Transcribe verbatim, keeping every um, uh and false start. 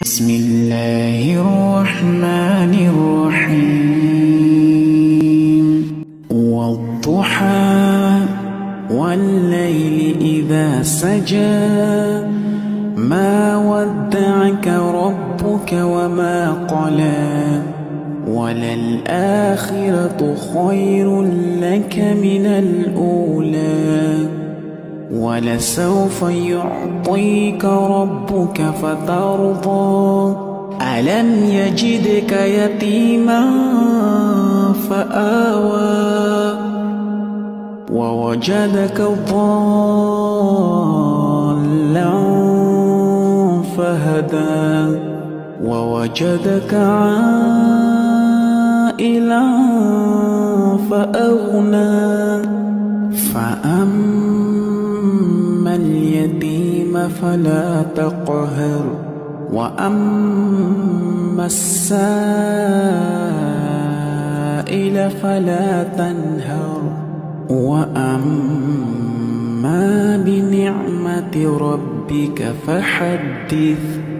بسم الله الرحمن الرحيم والضحى والليل إذا سجى ما ودعك ربك وما قلى وللآخرة خير لك من الأولى ولسوف يعطيك ربك فترضى ألم يجدك يتيما فآوى ووجدك ضالا فهدى ووجدك عائلا فأغنى فأما اليتيم فلا تقهر وأما السائل فلا تنهر وأما بنعمة ربك فحدث.